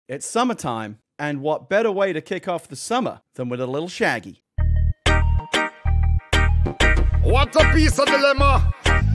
It's summertime, and what better way to kick off the summer than with a little Shaggy? What a piece of dilemma!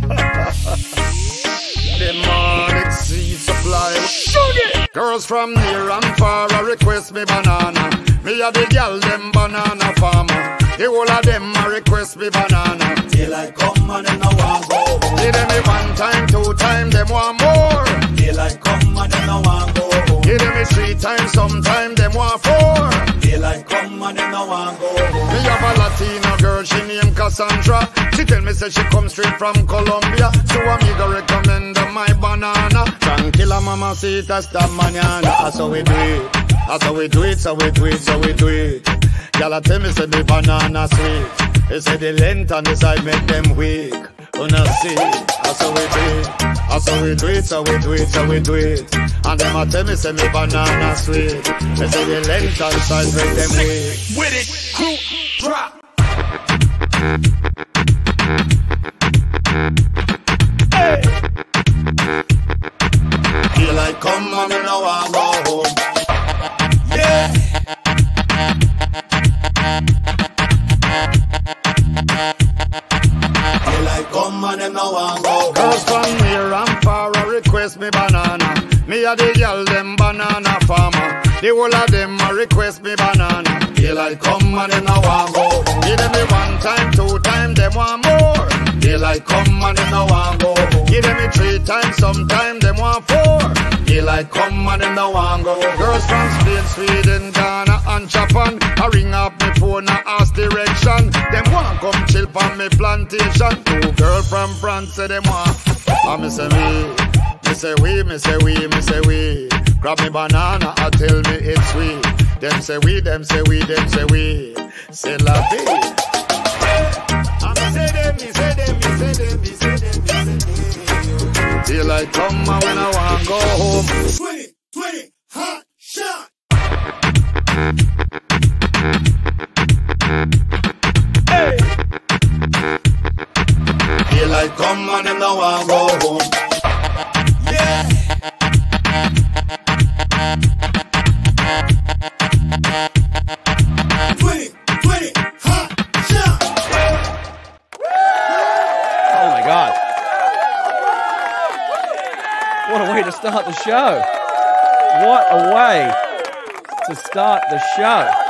Demonic seed supply. Shaggy! Girls from near and far request me banana. Me a the girl them banana farmer. The whole of them a request me banana. Daylight come and them no want go home. Give them me one time, two time, them want more. Daylight come and them no want go home. Give them me three times, sometime them want four. Daylight come and them no want go home. Me have a Latina girl, she named Cassandra. She tell me say she come straight from Colombia. So I me go recommend her my banana. Tranquila mamacita esta mañana. That's how we do it. That's how we do it, so we do it, so we do it. Y'all tell me say the banana sweet. They say the length and the side make them weak. Wanna see? That's how we do it. That's how we do it, so we do it, so we do it. And them a tell me say me banana sweet. They say the length and the side make them weak. With it, crew, drop. Hey. Daylight come and them no want go home. Yeah. Daylight come and them no want go home. Girls from near and far request me banana. Me a the girl them banana farmer. The whole of them a request me banana. Daylight come and them no want go home. Give them me one time, two time, them want more. Daylight come and them no want go home. Give them me three times, sometime them want four. Daylight come and them no want go home. Girls from Spain, Sweden, Ghana and Japan I ring up me phone and ask direction. Them want come chill on me plantation. Two girl from France say them want. And me say me say we, me say we, me say we. Grab me banana and tell me it's sweet. Them say we, them say we, them say we. Say la vie. And me say them, me say them, me say them, me say them, me say them. Daylight come and when I want go home. 20, hot shot. Hey. Daylight come and them no want go home. Yeah. Hot shot. Oh my God. What a way to start the show. What a way to start the show.